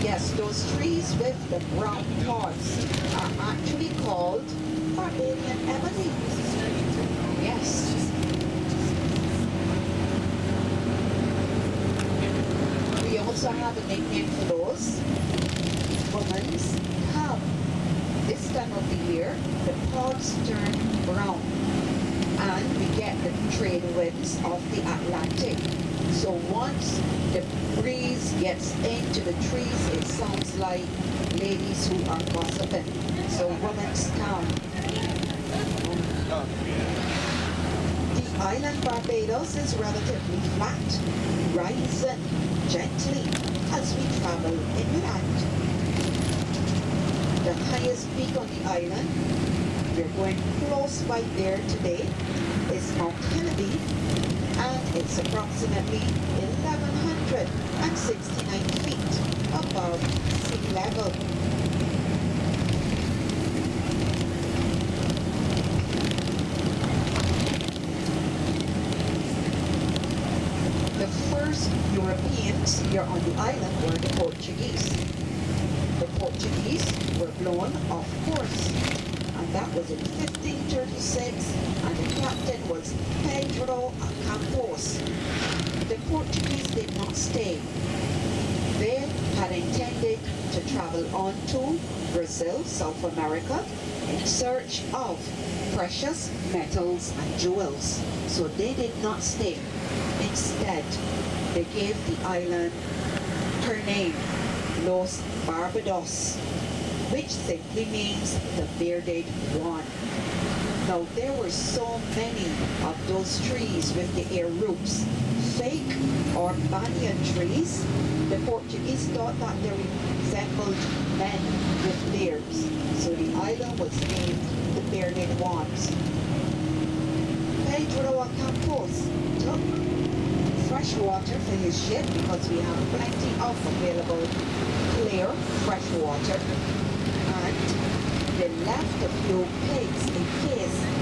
Yes, those trees with the brown pods are actually called Barbadian ebony. Yes. We also have a nickname for those. Woman's Cab. This time of the year, the pods turn brown and we get the trade winds of the Atlantic. So once the breeze gets into the trees, it sounds like ladies who are gossiping. So woman's town. The island Barbados is relatively flat, rising gently as we travel inland. The highest peak on the island, we're going close by there today, is Mount Kennedy, and it's approximately 1,169 feet above sea level. The first Europeans here on the island were the Portuguese. The Portuguese were blown off course, and that was in 1536, and the captain was Pedro Campos. The Portuguese did not stay. They had intended to travel on to Brazil, South America, in search of precious metals and jewels. So they did not stay. Instead, they gave the island her name, Los Barbados, which simply means the bearded one. Now, there were so many of those trees with the air roots, fake or banyan trees. The Portuguese thought that they resembled men with beards, so the island was named the bearded ones. Pedro Campos took fresh water for his ship because we have plenty of available clear fresh water, and they left a few pigs in case